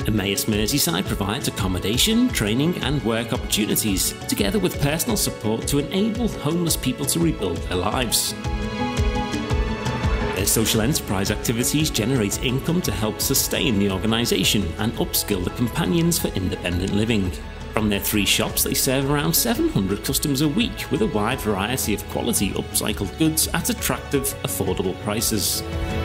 Emmaus Merseyside provides accommodation, training and work opportunities, together with personal support to enable homeless people to rebuild their lives. Their social enterprise activities generate income to help sustain the organisation and upskill the companions for independent living. From their 3 shops, they serve around 700 customers a week with a wide variety of quality upcycled goods at attractive, affordable prices.